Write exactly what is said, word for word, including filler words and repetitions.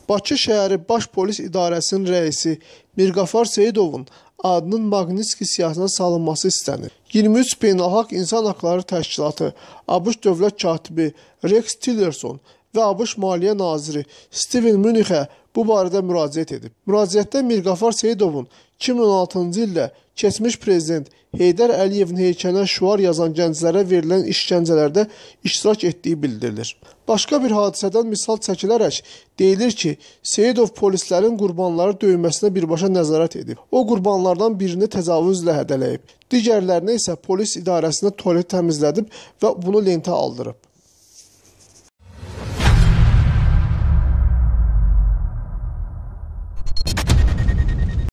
Bakı şəhəri Baş Polis İdarəsinin rəisi Mirqafar Seyidovun adının Magnitski siyahısına salınması istənir. iyirmi üç Beynəlxalq İnsan Haqları Təşkilatı, ABŞ Dövlət Katibi Rex Tillerson və ABŞ Maliyyə Naziri Steven Münixə bu barədə müraciət edib. Müraciətdə Mirqafar Seyidovun iki min on altıncı ildə keçmiş prezident Heydər Əliyevin heykəlinə şüar yazan gənclərə verilən işgəncələrdə iştirak etdiyi bildirilir. Başqa bir hadisədən misal çəkilərək deyilir ki, Seyidov polislərin qurbanları döyməsinə birbaşa nəzarət edib. O qurbanlardan birini təcavüzlə hədələyib. Digərlərinə isə polis idarəsində tualet təmizlədib və bunu lentə aldırıb.